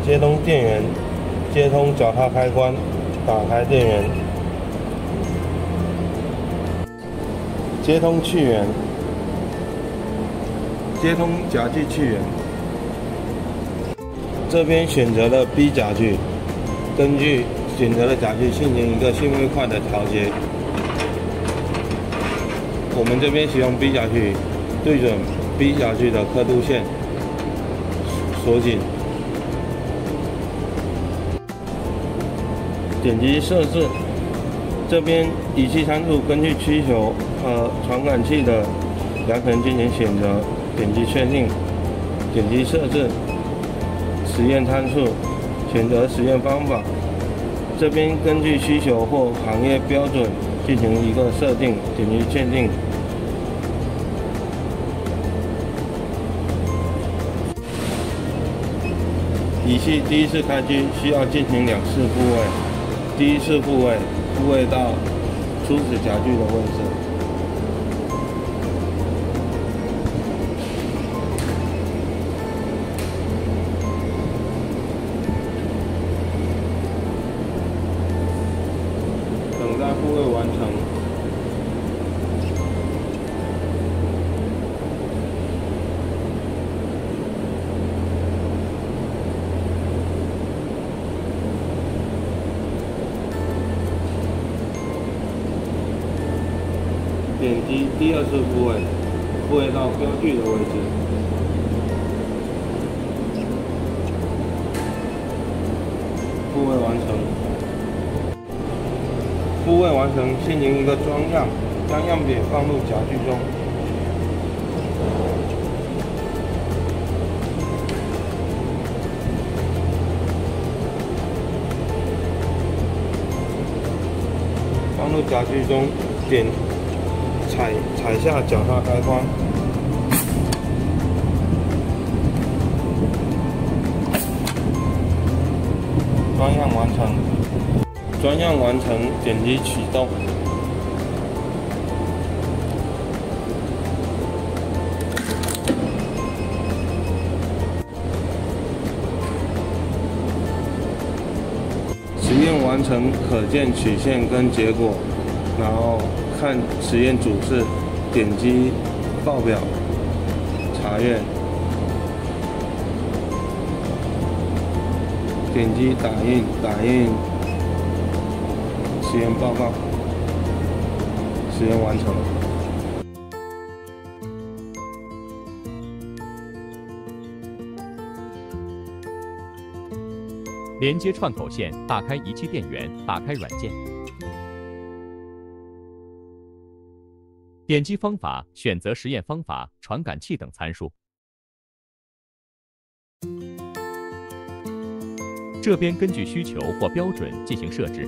接通电源，接通脚踏开关，打开电源，接通去源，接通夹具去源。这边选择了 B 夹具，根据选择的夹具进行一个信位块的调节。我们这边使用 B 夹具，对准 B 夹具的刻度线锁紧。点击设置，这边仪器参数根据需求和传感器的量程进行选择，点击确定，点击设置。实验参数，选择实验方法。这边根据需求或行业标准进行一个设定，点击确定。仪器第一次开机需要进行2次复位，第一次复位到初始夹具的位置。等待复位完成。点击第2次复位到标具的位置。复位完成。复位完成，进行一个装样，将样品放入夹具中。放入夹具中，踩下脚踏开关。装样完成。装样完成，点击启动。实验完成，可见曲线跟结果，然后看实验主次，点击报表查阅，点击打印。实验报告，实验完成。 连接串口线，打开仪器电源，打开软件。点击方法，选择实验方法、传感器等参数。这边根据需求或标准进行设置。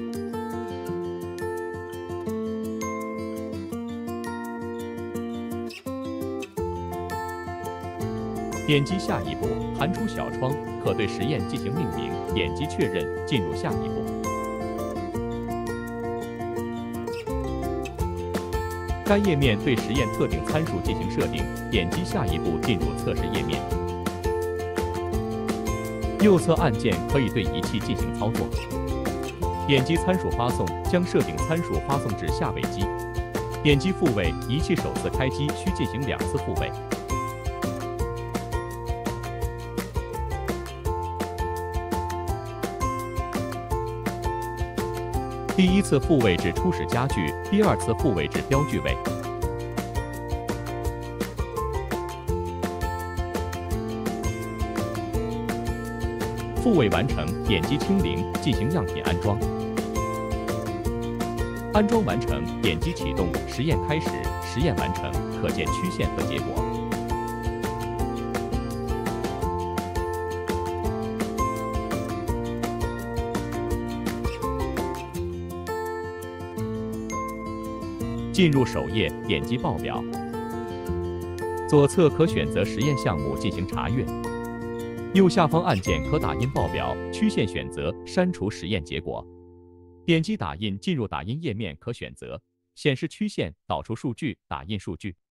点击下一步，弹出小窗，可对实验进行命名，点击确认，进入下一步。该页面对实验特定参数进行设定，点击下一步，进入测试页面。右侧按键可以对仪器进行操作。点击参数发送，将设定参数发送至下位机。点击复位，仪器首次开机需进行2次复位。第1次复位至初始夹具，第2次复位至标具位。复位完成，点击清零，进行样品安装。安装完成，点击启动，实验开始，实验完成，可见曲线和结果。进入首页，点击报表。左侧可选择实验项目进行查阅。右下方按键可打印报表，曲线选择删除实验结果。点击打印，进入打印页面可选择显示曲线、导出数据、打印数据。